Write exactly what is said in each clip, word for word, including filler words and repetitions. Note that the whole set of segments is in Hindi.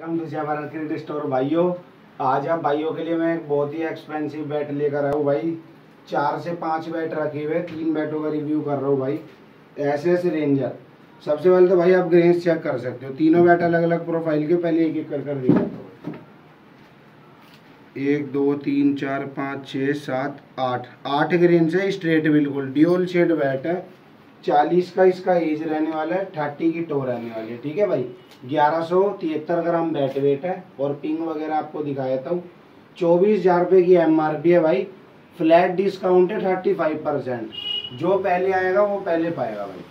Welcome to Jaivar cricket store भाइयों। आज आप भाइयों के लिए मैं एक बहुत ही एक्सपेंसिव बैट लेकर आया हूँ भाई। चार से पांच बैट रखे हुए, तीन बैटों का रिव्यू कर रहा हूँ भाई। S S ranger. सबसे पहले तो भाई आप ग्रेन्स चेक कर सकते हो, तीनों बैट अलग अलग प्रोफाइल के। पहले एक एक कर कर दिखाता हूँ। एक दो तीन चार पाँच छः सात आठ आठ ग्रेन्स है, स्ट्रेट बिल्कुल ड्यूल शेड बैट है। चालीस का इसका एज रहने वाला है, थर्टी की टो रहने वाली है। ठीक है भाई, ग्यारह सौ तिहत्तर ग्राम बैट वेट है और पिंग वगैरह आपको दिखा देता हूँ। चौबीस हजार रुपये की एम आर पी है भाई। फ्लैट डिस्काउंट है थर्टी फाइव परसेंट। जो पहले आएगा वो पहले पाएगा भाई।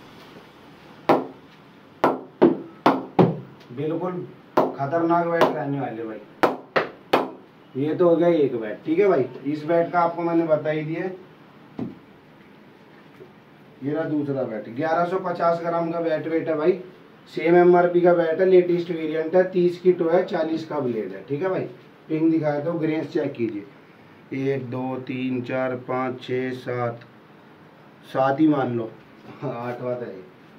बिल्कुल खतरनाक बैट रहने वाले भाई। ये तो हो गया एक बैट। ठीक है भाई, इस बैट का आपको मैंने बता ही दिया। ये रहा दूसरा बैट, ग्यारह सौ पचास ग्राम का बैट वेट है भाई। सेम एमआरपी का बैट है, लेटेस्ट वेरिएंट है, तीस की टो है, चालीस का ब्लेड है। ठीक है भाई, पिंग दिखाया तो ग्रेन्स चेक कीजिए। एक दो तीन चार पाँच छः सात सात ही मान लो, आठवां था ये।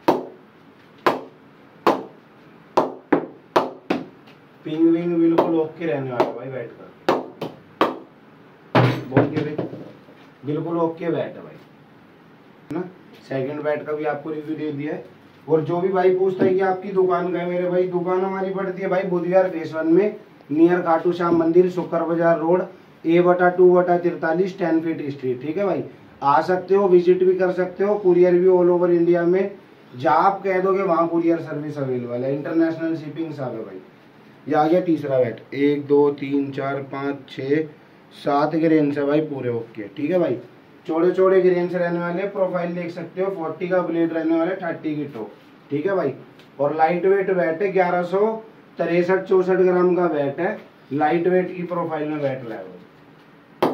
पिंग विंग बिल्कुल ओके रहने वाला भाई बैट का। बोल के भाई, बिल्कुल ओके बैट है भाई ना। सेकंड बैट का भी आपको रिव्यू दे दिया है। और जो भी भाई पूछता है कि आपकी दुकान का है, मेरे भाई दुकान हमारी पड़ती है भाई बुधवार फेस वन में, नियर खाटू श्याम मंदिर, शुक्र बाजार रोड, ए बटा टू बटा तिरतालीस, टेन फीट स्ट्रीट। ठीक है भाई, आ सकते हो, विजिट भी कर सकते हो। कुरियर भी ऑल ओवर इंडिया में, जहाँ आप कह दोगे वहाँ कुरियर सर्विस अवेलेबल है। इंटरनेशनल शिपिंग सब है भाई। ये आ गया तीसरा बैट। एक दो तीन चार पाँच छः सात ग्रेन्स है भाई पूरे ओके। ठीक है भाई, चौड़े चौड़े ग्रेन्स रहने वाले, प्रोफाइल देख सकते हो, फोर्टी का ब्लेड रहने वाले, थर्टी की टो। ठीक है भाई, और लाइट वेट बैट है, ग्यारह सौ तिरसठ चौसठ ग्राम का बैट है। लाइट वेट की प्रोफाइल में बैट लाए हो,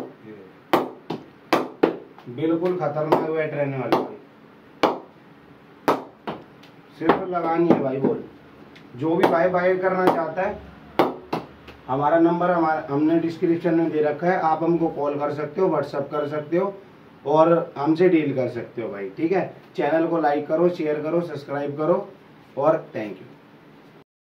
बिल्कुल खतरनाक बैट रहने वाले भाई। सिर्फ लगानी है भाई बॉल। जो भी भाई बाय करना चाहता है, हमारा नंबर हमारा हमने डिस्क्रिप्शन में दे रखा है। आप हमको कॉल कर सकते हो, व्हाट्सअप कर सकते हो और हमसे डील कर सकते हो भाई। ठीक है, चैनल को लाइक करो, शेयर करो, सब्सक्राइब करो और थैंक यू।